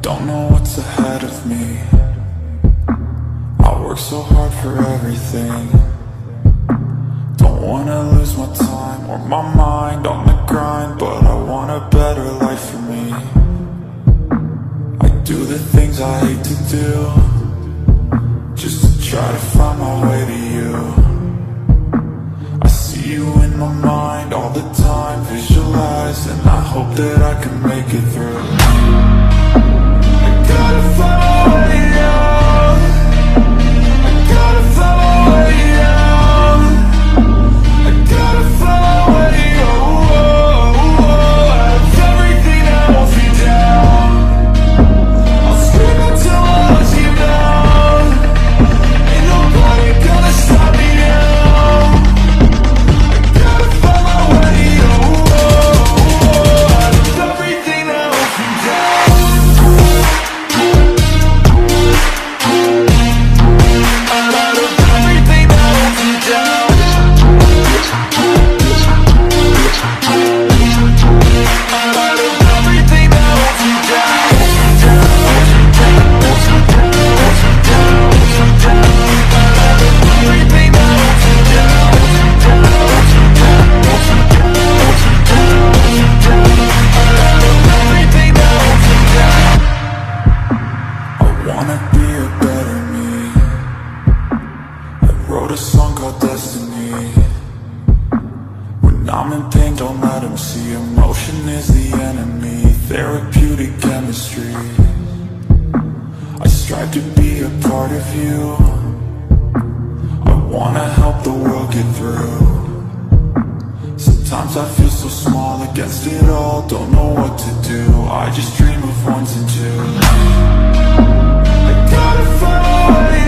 Don't know what's ahead of me. I work so hard for everything. Don't wanna lose my time or my mind on the grind, but I want a better life for me. I do the things I hate to do, just to try to find my way to you. I see you in my mind all the time, visualize, and I hope that I can make it through. I gotta find my way out. I gotta find my way out. I gotta find my way out. Out of everything that holds me down. I'll scream until I let you down. Ain't nobody gonna stop me now. I gotta find my way out. Out of everything that holds me down. Out of everything that holds me down. Out of everything that holds me down. Out of everything that holds me down. Out of everything that holds me down. I wanna be a better me. I wrote a song called Destiny. When I'm in pain, don't let them see. Emotion is the enemy. Therapeutic chemistry. I strive to be a part of you. I wanna help the world get through. Sometimes I feel so small against it all. Don't know what to do. I just dream of ones and twos. I gotta find my way